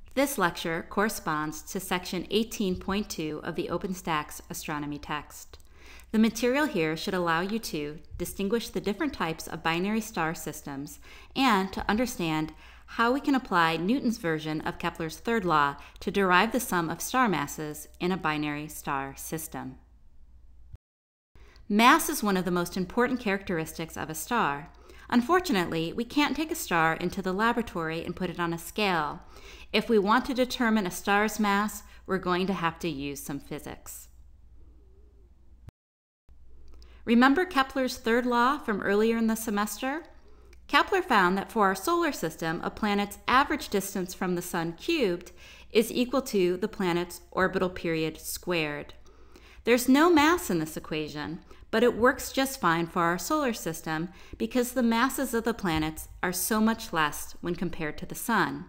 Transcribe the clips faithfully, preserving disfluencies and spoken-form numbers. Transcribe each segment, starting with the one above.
This lecture corresponds to section eighteen point two of the OpenStax astronomy text. The material here should allow you to distinguish the different types of binary star systems and to understand how we can apply Newton's version of Kepler's third law to derive the sum of star masses in a binary star system. Mass is one of the most important characteristics of a star. Unfortunately, we can't take a star into the laboratory and put it on a scale. If we want to determine a star's mass, we're going to have to use some physics. Remember Kepler's third law from earlier in the semester? Kepler found that for our solar system, a planet's average distance from the Sun cubed is equal to the planet's orbital period squared. There's no mass in this equation, but it works just fine for our solar system because the masses of the planets are so much less when compared to the Sun.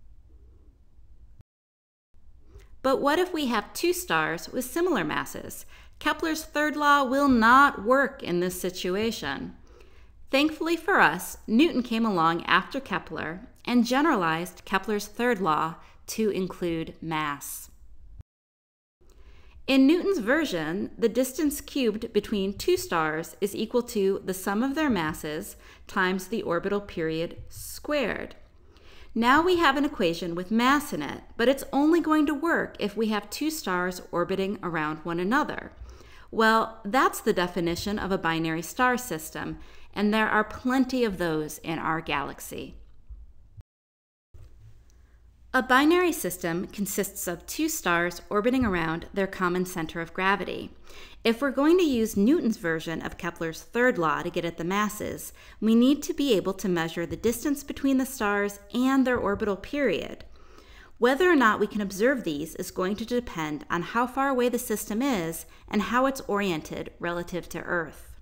But what if we have two stars with similar masses? Kepler's third law will not work in this situation. Thankfully for us, Newton came along after Kepler and generalized Kepler's third law to include mass. In Newton's version, the distance cubed between two stars is equal to the sum of their masses times the orbital period squared. Now we have an equation with mass in it, but it's only going to work if we have two stars orbiting around one another. Well, that's the definition of a binary star system, and there are plenty of those in our galaxy. A binary system consists of two stars orbiting around their common center of gravity. If we're going to use Newton's version of Kepler's third law to get at the masses, we need to be able to measure the distance between the stars and their orbital period. Whether or not we can observe these is going to depend on how far away the system is and how it's oriented relative to Earth.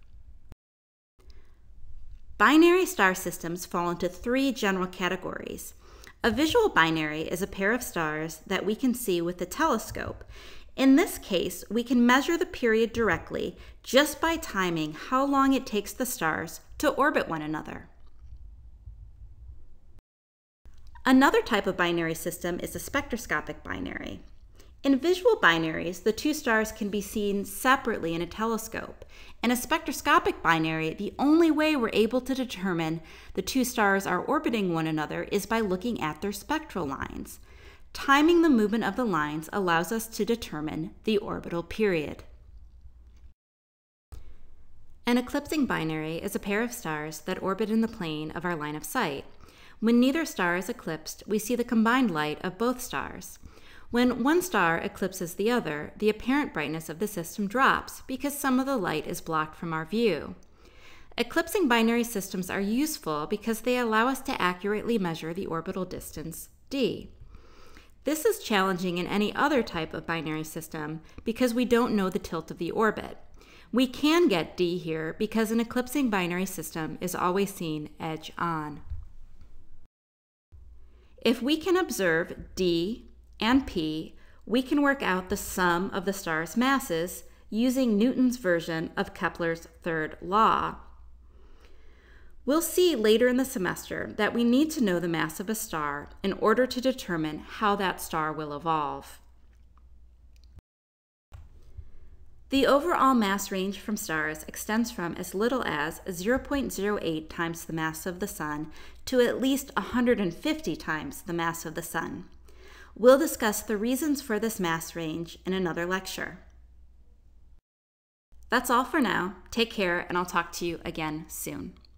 Binary star systems fall into three general categories. A visual binary is a pair of stars that we can see with the telescope. In this case, we can measure the period directly just by timing how long it takes the stars to orbit one another. Another type of binary system is a spectroscopic binary. In visual binaries, the two stars can be seen separately in a telescope. In a spectroscopic binary, the only way we're able to determine the two stars are orbiting one another is by looking at their spectral lines. Timing the movement of the lines allows us to determine the orbital period. An eclipsing binary is a pair of stars that orbit in the plane of our line of sight. When neither star is eclipsed, we see the combined light of both stars. When one star eclipses the other, the apparent brightness of the system drops because some of the light is blocked from our view. Eclipsing binary systems are useful because they allow us to accurately measure the orbital distance, d. This is challenging in any other type of binary system because we don't know the tilt of the orbit. We can get d here because an eclipsing binary system is always seen edge on. If we can observe d and p, we can work out the sum of the stars' masses using Newton's version of Kepler's third law. We'll see later in the semester that we need to know the mass of a star in order to determine how that star will evolve. The overall mass range from stars extends from as little as zero point zero eight times the mass of the Sun to at least one hundred fifty times the mass of the Sun. We'll discuss the reasons for this mass range in another lecture. That's all for now. Take care, and I'll talk to you again soon.